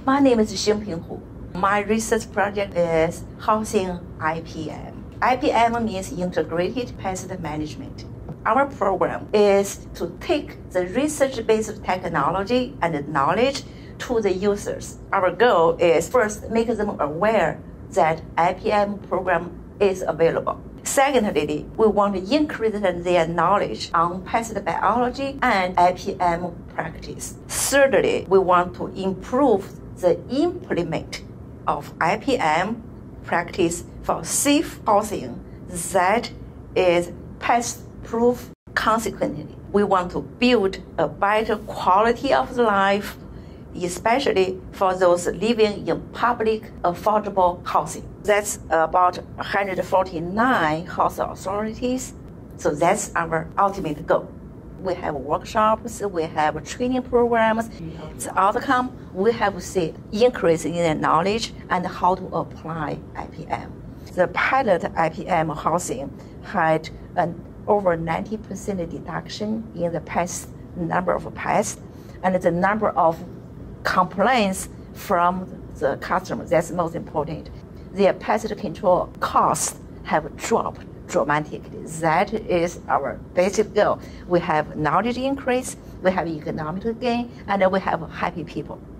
My name is Xingping Hu. My research project is housing IPM. IPM means Integrated Pest Management. Our program is to take the research-based technology and knowledge to the users. Our goal is first make them aware that IPM program is available. Secondly, we want to increase their knowledge on pest biology and IPM practice. Thirdly, we want to improve the implement of IPM practice for safe housing that is pest-proof. Consequently, we want to build a better quality of life, especially for those living in public affordable housing. That's about 149 housing authorities. So that's our ultimate goal. We have workshops, we have training programs. The outcome, we have seen increase in the knowledge and how to apply IPM. The pilot IPM housing had an over 90% deduction in the pest number of pests, and the number of complaints from the customers. That's most important. Their pest control costs have dropped dramatically. That is our basic goal. We have knowledge increase, we have economic gain, and we have happy people.